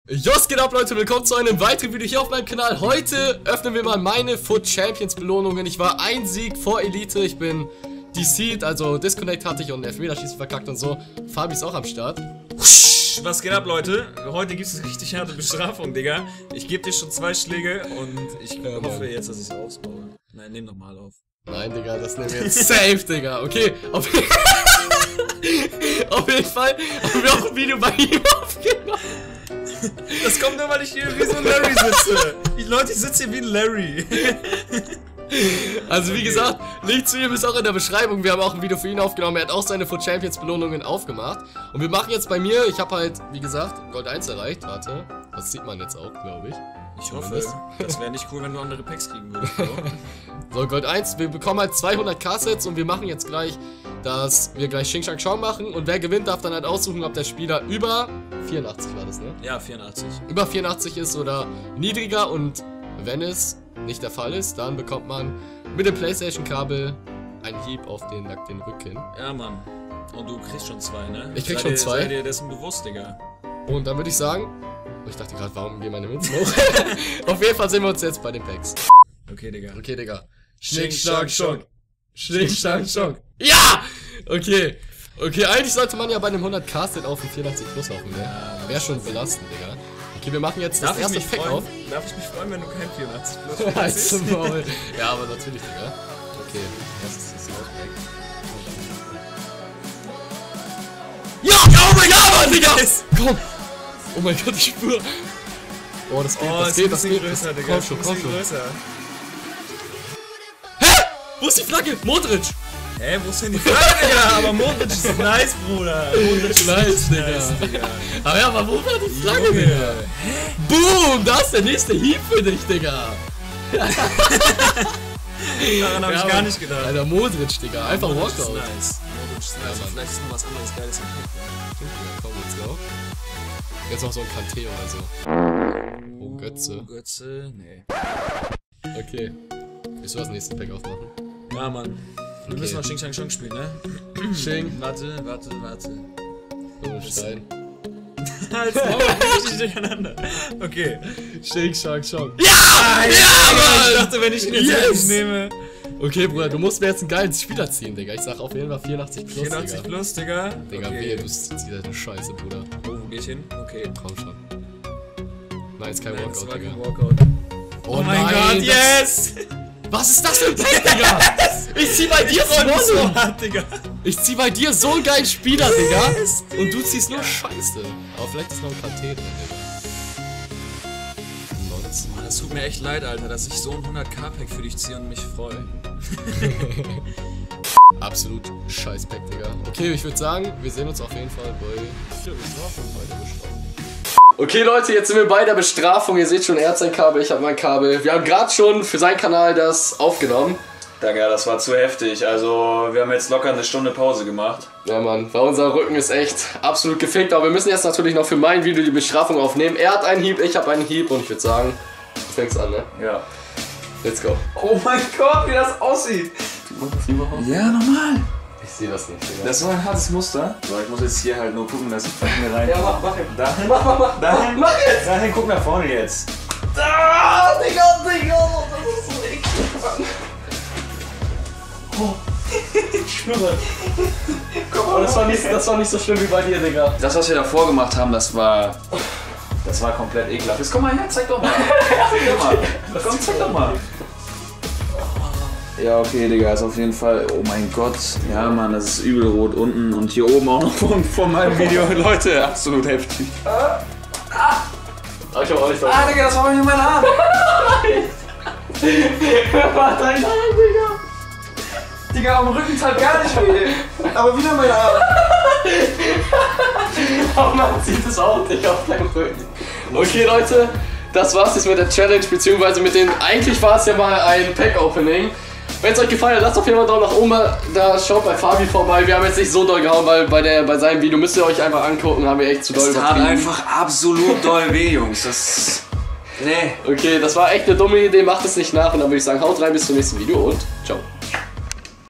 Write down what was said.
Was geht ab, Leute? Willkommen zu einem weiteren Video hier auf meinem Kanal. Heute öffnen wir mal meine Foot Champions Belohnungen. Ich war ein Sieg vor Elite. Ich bin DC'd, also Disconnect hatte ich und Elfmeterschießen verkackt und so. Fabi ist auch am Start. Was geht ab, Leute? Heute gibt es eine richtig harte Bestrafung, Digga. Ich gebe dir schon 2 Schläge und ich hoffe jetzt, dass ich es ausbaue. Nein, nehm nochmal auf. Nein, Digga, das nehmen wir jetzt safe, Digga. Okay, auf jeden Fall haben wir auch ein Video bei ihm aufgenommen. Das kommt nur, weil ich hier wie so ein Larry sitze. Leute, ich sitze hier wie ein Larry. Also wie gesagt, Link zu ihm ist auch in der Beschreibung. Wir haben auch ein Video für ihn aufgenommen. Er hat auch seine Foot Champions Belohnungen aufgemacht. Und wir machen jetzt bei mir, ich habe halt, wie gesagt, Gold 1 erreicht. Warte, das sieht man jetzt auch, glaube ich. Ich hoffe, das wäre nicht cool, wenn du andere Packs kriegen würdest. So, Gold 1, wir bekommen halt 200 K-Sets und wir machen jetzt gleich, dass wir gleich Xing Shang Chong machen. Und wer gewinnt, darf dann halt aussuchen, ob der Spieler über 84 war das, ne? Ja, 84. Über 84 ist oder niedriger, und wenn es nicht der Fall ist, dann bekommt man mit dem PlayStation-Kabel einen Hieb auf den nackten Rücken. Ja, Mann. Und du kriegst schon 2, ne? Ich krieg schon 2. Sei dir dessen bewusst, Digga. Und dann würde ich sagen, ich dachte gerade, warum gehen meine Münzen hoch? Auf jeden Fall sehen wir uns jetzt bei den Packs. Okay, Digga. Okay, Digga. Schnick, schnack, schonk. Schnick, schnack, schonk. Ja! Okay. Okay, eigentlich sollte man ja bei einem 100k-Set auf den 84 Plus laufen, ne? Wäre schon belastend, Digga. Okay, wir machen jetzt das erste Pack auf. Darf ich mich freuen, wenn du kein 84 Plus hast? Ja, aber natürlich, Digga. Okay, das ist das Pack. Ja! Oh mein Gott, Mann, Digga! Komm! Oh mein Gott, ich spüre. Oh, das geht, das geht. Größer, Digga. Komm schon, komm schon. Größer. Hä? Wo ist die Flagge? Modric! Hä, wo ist denn die Flagge, Digga? Aber Modric ist nice, Bruder. Modric ist nice, Digga. Aber ja, aber wo war die Flagge, Digga? Hä? Boom! Da ist der nächste Hieb für dich, Digga. Daran hab ich gar nicht gedacht. Alter, Modric, Digga. Einfach Walkout. Nice. Modric ist nice. Vielleicht ist noch was anderes Geiles im Pack. Komm, let's go. Jetzt noch so ein Kanté oder so. Oh, Götze. Götze? Nee. Okay. Willst du das nächste Pack aufmachen? Ja, Mann. Wir müssen noch Xing Shang Chong spielen, ne? Xing. Warte. Stein. Als Maul, richtig durcheinander. Okay. Xing Shang Chong. Ja! Ja, Mann! Ich dachte, wenn ich ihn jetzt nicht nehme. Okay, Bruder, du musst mir jetzt einen geilen Spieler ziehen, Digga. Ich sag auf jeden Fall 84 plus, 84 plus, Digga. Digga, okay. wehe, du ziehst wieder eine Scheiße, Bruder. Wo geh ich hin? Okay. Komm schon. Nein, ist kein Walkout, Digga. Oh mein Gott, yes! Was ist das für ein Pack, Digga? Ich zieh bei dir so hart, Digga. Ich zieh bei dir so einen geilen Spieler, Digga. Und du ziehst nur Scheiße. Aber vielleicht ist noch ein Kanté drin, Digga. Mann, es tut mir echt leid, Alter, dass ich so ein 100k-Pack für dich ziehe und mich freue. Absolut scheiß Pack, Digga. Okay, ich würde sagen, wir sehen uns auf jeden Fall bei der Bestrafung. Okay, Leute, jetzt sind wir bei der Bestrafung. Ihr seht schon, er hat sein Kabel, ich habe mein Kabel. Wir haben gerade schon für seinen Kanal das aufgenommen. Digga, das war zu heftig. Also, wir haben jetzt locker eine Stunde Pause gemacht. Ja, Mann, weil unser Rücken ist echt absolut gefickt. Aber wir müssen jetzt natürlich noch für mein Video die Bestrafung aufnehmen. Er hat einen Hieb, ich habe einen Hieb. Und ich würde sagen, du fängst an, ne? Ja. Let's go. Oh mein Gott, wie das aussieht. Sieht man das überhaupt? Ja, normal. Ich sehe das nicht, Digga. Das ist so ein hartes Muster. So, ich muss jetzt hier halt nur gucken, dass ich von mir rein. Ja, mach jetzt. Dahin. Mach. Dahin. Mach jetzt. Dahin, guck nach vorne jetzt. Ah, Digga, das ist so eklig, Mann. Oh. Ich schwöre. Oh, das war nicht so schlimm wie bei dir, Digga. Das, was wir davor gemacht haben, das war komplett ekelhaft. Jetzt komm mal her, zeig doch mal. Komm, zeig doch mal. Ja, okay, Digga, ist auf jeden Fall, oh mein Gott. Ja, Mann, das ist übel rot unten und hier oben auch noch von meinem Video. Leute, absolut heftig. Ich hab auch nicht Digga, das war nicht in meiner Hand. Was dein Arm, Digga? Digga, am Rücken tat gar nicht weh. Aber wieder meine Arme. Oh, man sieht es auch, Digga, auf deinem Rücken. Okay, Leute, das war's jetzt mit der Challenge, beziehungsweise mit den, eigentlich war es ja mal ein Pack-Opening. Wenn es euch gefallen hat, lasst auf jeden Fall einen Daumen nach oben da, schaut bei Fabi vorbei. Wir haben jetzt nicht so doll gehauen, weil bei seinem Video müsst ihr euch einfach angucken, haben wir echt zu doll übertrieben. Das tat einfach absolut doll weh, Jungs. Das... Nee. Okay, das war echt eine dumme Idee, macht es nicht nach und dann würde ich sagen, haut rein, bis zum nächsten Video und ciao.